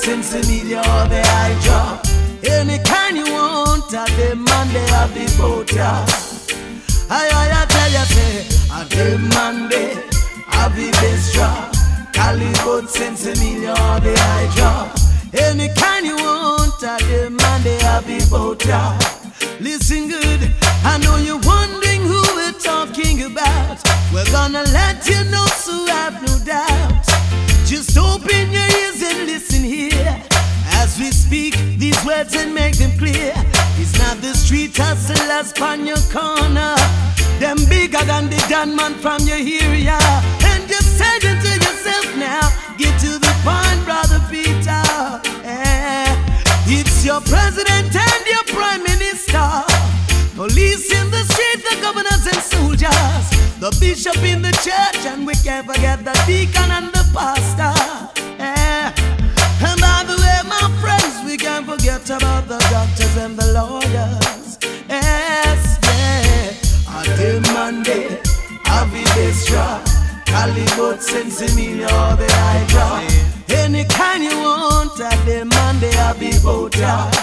sense media or the hydra. Any kind you want, I demand they have the boat, yeah. I tell you, say, I demand they have the best drop. Calicut sense media or the hydra. Any kind you want, I demand they have the boat, yeah. Listen good, I know you're wondering who we're talking about. We're gonna let you know, so have no doubt. Just open your ears and listen here as we speak these words and make them clear. It's not the street hustlers on your corner, them bigger than the Don man from your area. And just say it to yourself now, get to the point, brother Peter. It's your president and your prime minister, police in the street, the governors and soldiers, the bishop in the church, and we can't forget the deacon and the pastor. And by the way, my friends, we can't forget about the doctors and the lawyers. Yes, yeah. I demand it, I'll be destroyed. Calicut, Sensimilla, or the hydra. Any kind you want, I demand they have the boat.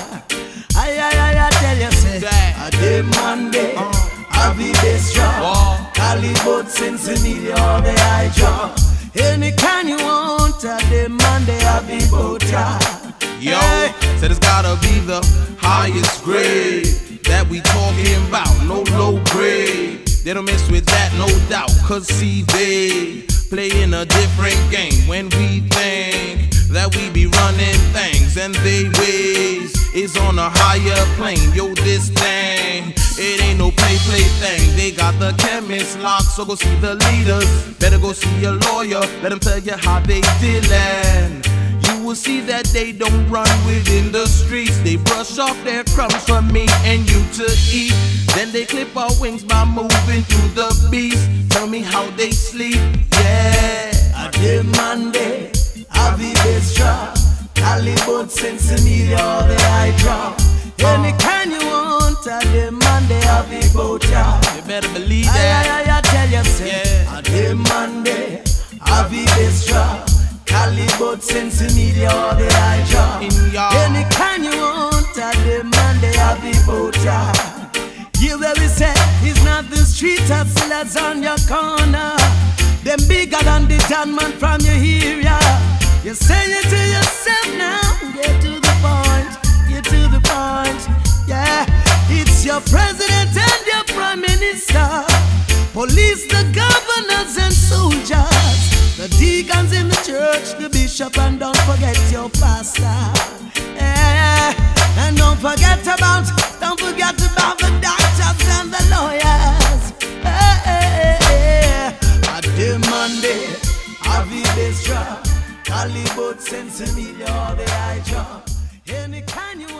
I tell you, say, I demand they have the destroyed. Calicut, Sensimilla, or the hydra. Any kind you want, I demand they have the boat. Yo, said it's gotta be the highest grade that we talking about, no low grade. They don't mess with that, no doubt, cause see they playing a different game. When we think that we be running things and they ways is on a higher plane. Yo, this thing, it ain't no play thing. They got the chemist locked, so go see the leaders. Better go see a lawyer, let them tell you how they dealin'. You will see that they don't run within the streets. They brush off their crumbs for me and you to eat. Then they clip our wings by moving through the beast. Tell me how they sleep, yeah. I demand it, I be best drop. Calicut, Sensimilla, or the hydra. Any kind you want, I demand they have the boat, yeah. You better believe that. I tell you, say, yeah. I demand it, I be best drop. Calicut, Sensimilla, or the hydra. Any kind you want, I demand they have the boat, yeah. You where we say, it's not the street hustlers on your corner, them bigger than the Don man from your area. You say it to yourself now, get to the point, get to the point, yeah. It's your president and your prime minister, police, the governors and soldiers, the deacons in the church, the bishop, and don't forget your pastor, yeah. And don't forget about the doctors and the lawyers, I demand it, I be best drop. Calicut, Sensimilla, or the hydra. Any kind you want.